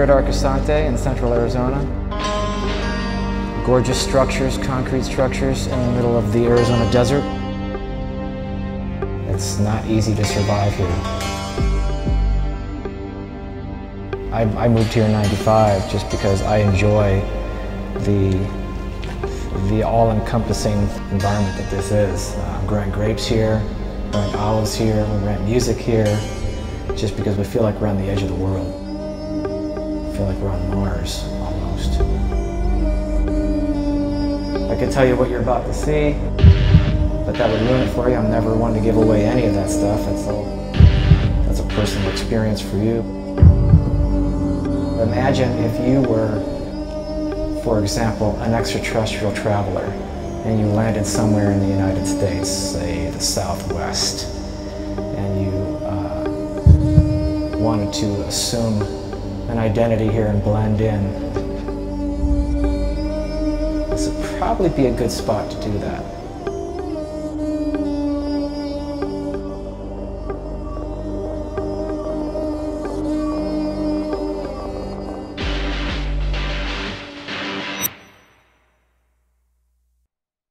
at Arcosanti in central Arizona. Gorgeous structures, concrete structures in the middle of the Arizona desert. It's not easy to survive here. I moved here in '95 just because I enjoy the all-encompassing environment that this is. I'm growing grapes here, growing olives here, we're growing music here, just because we feel like we're on the edge of the world. I feel like we're on Mars, almost. I could tell you what you're about to see, but that would ruin it for you. I'm never one to give away any of that stuff. That's a personal experience for you. Imagine if you were, for example, an extraterrestrial traveler and you landed somewhere in the United States, say the Southwest, and you wanted to assume an identity here and blend in. This would probably be a good spot to do that.